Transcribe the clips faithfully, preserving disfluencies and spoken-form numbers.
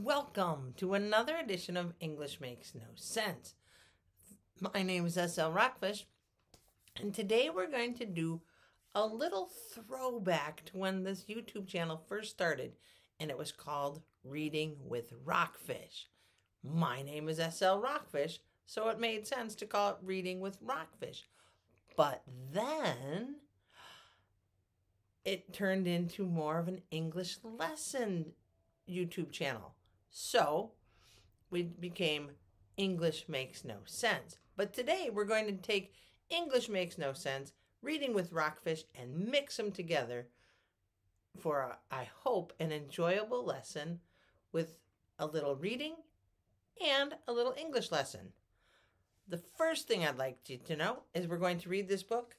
Welcome to another edition of English Makes No Sense. My name is S L Rockfish, and today we're going to do a little throwback to when this YouTube channel first started, and it was called Reading with Rockfish. My name is S L Rockfish, so it made sense to call it Reading with Rockfish. But then it turned into more of an English lesson YouTube channel. So we became English Makes No Sense. But today we're going to take English Makes No Sense, Reading with Rockfish, and mix them together for, a, I hope, an enjoyable lesson with a little reading and a little English lesson. The first thing I'd like you to know is we're going to read this book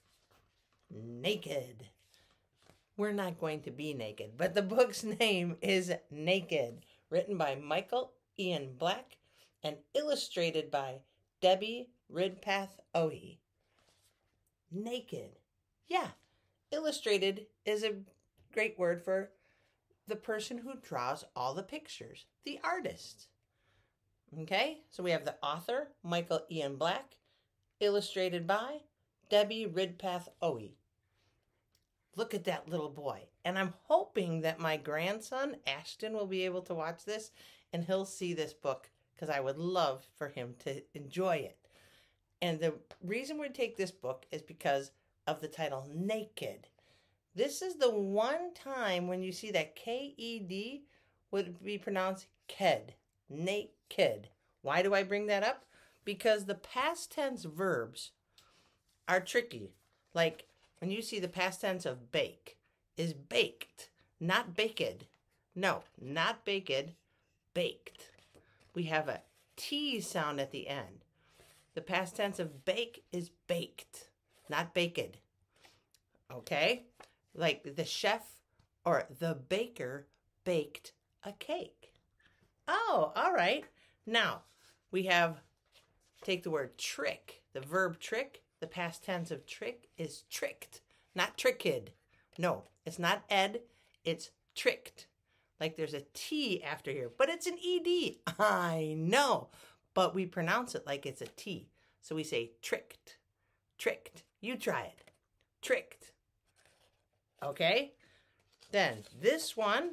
naked. We're not going to be naked, but the book's name is Naked, written by Michael Ian Black and illustrated by Debbie Ridpath-Ohi. Naked. Yeah, illustrated is a great word for the person who draws all the pictures, the artist. Okay, so we have the author, Michael Ian Black, illustrated by Debbie Ridpath-Ohi. Look at that little boy. And I'm hoping that my grandson, Ashton, will be able to watch this and he'll see this book because I would love for him to enjoy it. And the reason we take this book is because of the title, Naked. This is the one time when you see that K E D would be pronounced ked, naked. Why do I bring that up? Because the past tense verbs are tricky. Like, when you see the past tense of bake is baked, not baked. No, not baked, baked. We have a T sound at the end. The past tense of bake is baked, not baked. Okay? Like the chef or the baker baked a cake. Oh, all right. Now, we have, take the word trick, the verb trick. The past tense of trick is tricked, not tricked. No, it's not ed, it's tricked. Like there's a T after here, but it's an E D. I know, but we pronounce it like it's a T. So we say tricked, tricked. You try it. Tricked. Okay? Then this one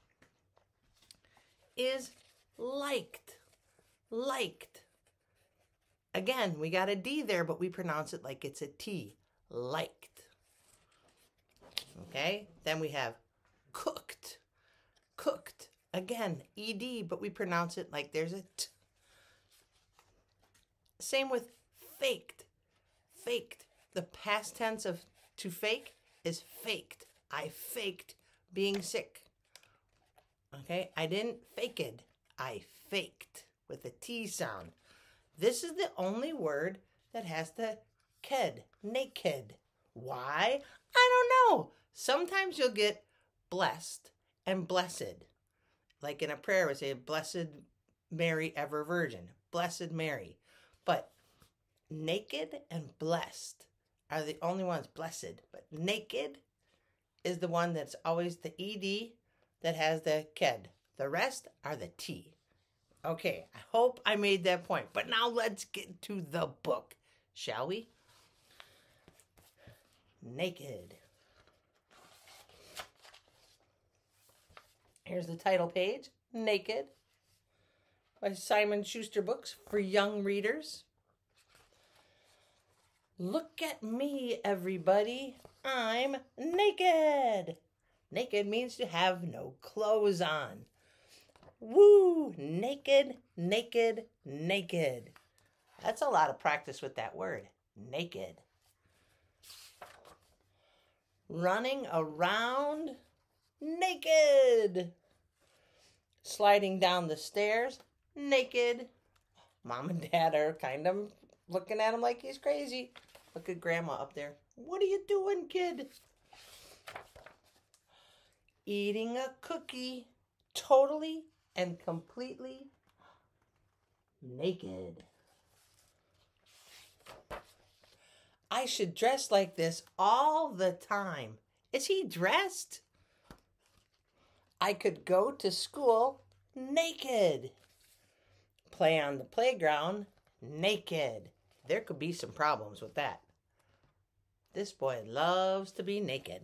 is liked, liked. Again, we got a D there, but we pronounce it like it's a T. Liked. Okay? Then we have cooked. Cooked. Again, E D, but we pronounce it like there's a T. Same with faked. Faked. The past tense of to fake is faked. I faked being sick. Okay? I didn't fake it. I faked with a T sound. This is the only word that has the ked, naked. Why? I don't know. Sometimes you'll get blessed and blessed. Like in a prayer, we say, Blessed Mary, ever virgin. Blessed Mary. But naked and blessed are the only ones, blessed. But naked is the one that's always the E D that has the ked. The rest are the T. Okay, I hope I made that point. But now let's get to the book, shall we? Naked. Here's the title page, Naked, by Simon Schuster Books for young readers. Look at me, everybody. I'm naked. Naked means to have no clothes on. Woo! Naked, naked, naked. That's a lot of practice with that word. Naked. Running around naked. Sliding down the stairs naked. Mom and Dad are kind of looking at him like he's crazy. Look at Grandma up there. What are you doing, kid? Eating a cookie. Totally and completely naked. I should dress like this all the time. Is he dressed? I could go to school naked. Play on the playground, naked. There could be some problems with that. This boy loves to be naked.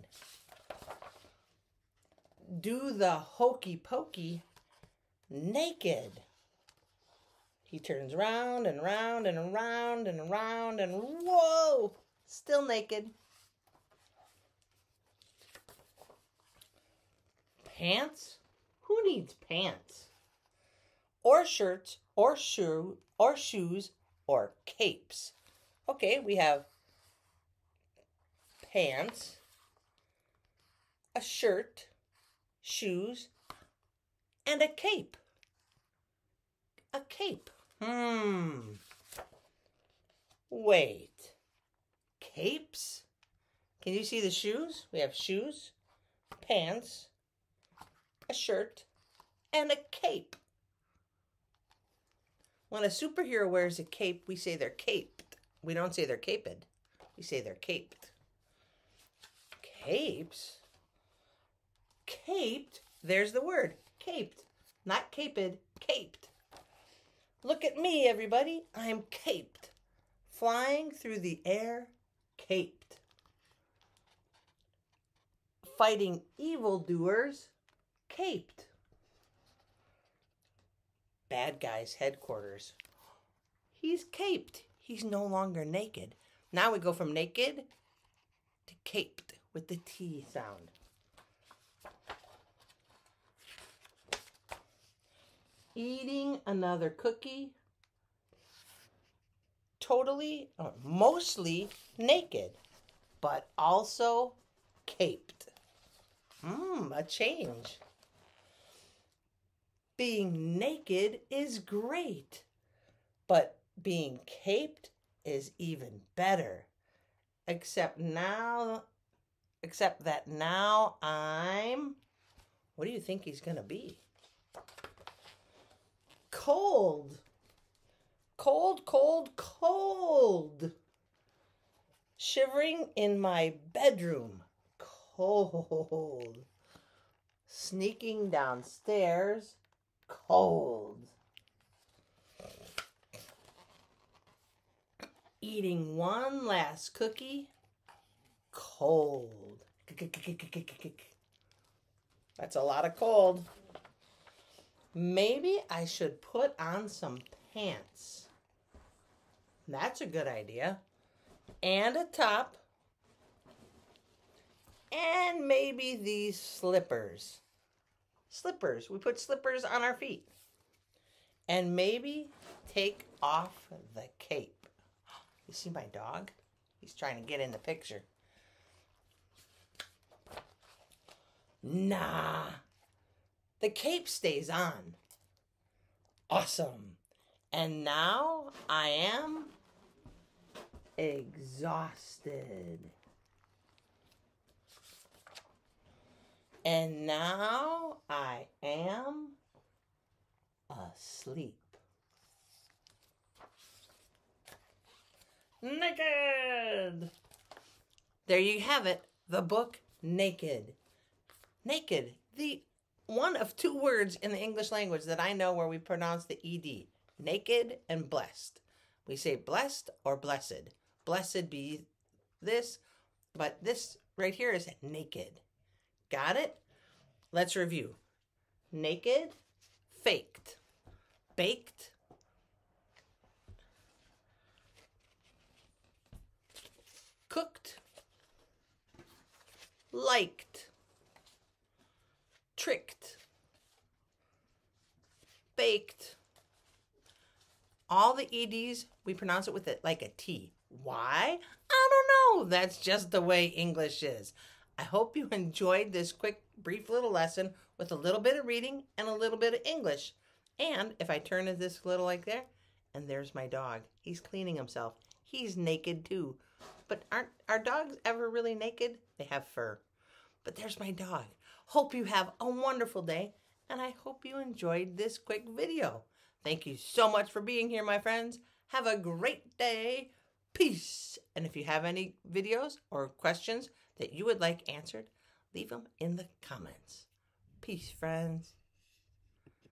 Do the hokey pokey, naked. He turns round and round and around and around and whoa, still naked. Pants? Who needs pants? Or shirts, or shoe, or shoes, or capes. Okay, we have pants, a shirt, shoes, and a cape. A cape. Hmm. Wait. Capes? Can you see the shoes? We have shoes, pants, a shirt, and a cape. When a superhero wears a cape, we say they're caped. We don't say they're caped. We say they're caped. Capes? Caped? There's the word. Caped. Not caped, caped. Look at me, everybody. I'm caped. Flying through the air, caped. Fighting evildoers, caped. Bad guy's headquarters. He's caped. He's no longer naked. Now we go from naked to caped with the T sound. Eating another cookie. Totally, or mostly naked, but also caped. Mmm, a change. Being naked is great, but being caped is even better. Except now, except that now I'm, what do you think he's gonna be? Cold. Cold, cold, cold. Shivering in my bedroom. Cold. Sneaking downstairs. Cold. Eating one last cookie. Cold. That's a lot of cold. Maybe I should put on some pants. That's a good idea. And a top. And maybe these slippers. Slippers. We put slippers on our feet. And maybe take off the cape. You see my dog? He's trying to get in the picture. Nah. The cape stays on. Awesome. And now I am exhausted. And now I am asleep. Naked! There you have it. The book Naked. Naked. The one of two words in the English language that I know where we pronounce the E D. Naked and blessed. We say blessed or blessed. Blessed be this, but this right here is naked. Got it? Let's review. Naked, faked, baked, cooked, liked, tricked, baked. All the E Ds, we pronounce it with it like a T. Why? I don't know. That's just the way English is. I hope you enjoyed this quick, brief little lesson with a little bit of reading and a little bit of English. And if I turn it this little like there, and there's my dog. He's cleaning himself. He's naked too. But aren't our dogs ever really naked? They have fur. But there's my dog. Hope you have a wonderful day, and I hope you enjoyed this quick video. Thank you so much for being here, my friends. Have a great day. Peace. And if you have any videos or questions that you would like answered, leave them in the comments. Peace, friends.